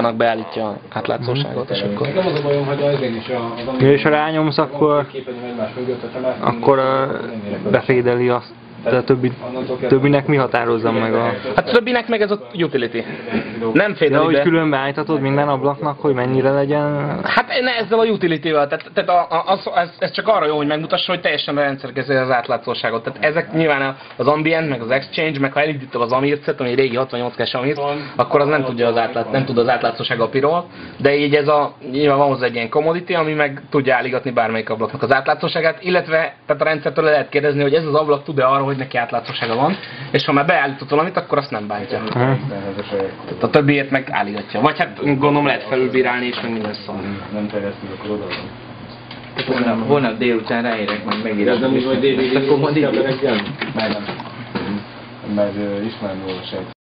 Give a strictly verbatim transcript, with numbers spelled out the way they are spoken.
annak beállítja átlátszóságot, és akkor... Nekem az a bajom, hogy az én is az... És ha rányomsz, akkor... akkor befédeli azt. De a többi, többinek mi határozza meg a... Hát a többinek meg ez a utility. Nem fédeli de, be. hogy külön beállítatod minden ablaknak, hogy mennyire legyen... Hát ne ezzel a utility-vel, tehát, tehát a, a, az, ez, ez csak arra jó, hogy megmutassa, hogy teljesen rendszerkező az átlátszóságot. Tehát ezek nyilván az ambient, meg az exchange, meg ha elindítom az amircet, ami régi hatvannyolc kes amirc, akkor az nem tudja az átlát, nem tud az átlátszósága a piról, de így ez a, nyilván van hozzá egy ilyen commodity, ami meg tudja állígatni bármelyik ablaknak az átlátszóságát, illetve tehát a rendszertől lehet kérdezni, hogy ez az ablak tud-e arra, hogy neki átlátszósága van, és ha már beállított valamit, akkor azt nem bántja. Hmm. Tehát a többiért meg állítja. Vagy hát gondolom lehet felülbírálni és meg minden szó. Nem terjesztünk akkor oda. Holnap, holnap délután ráérek, majd megírom. De nem is vagy délután, akkor ma reggel? Mert ismerem róla sejt.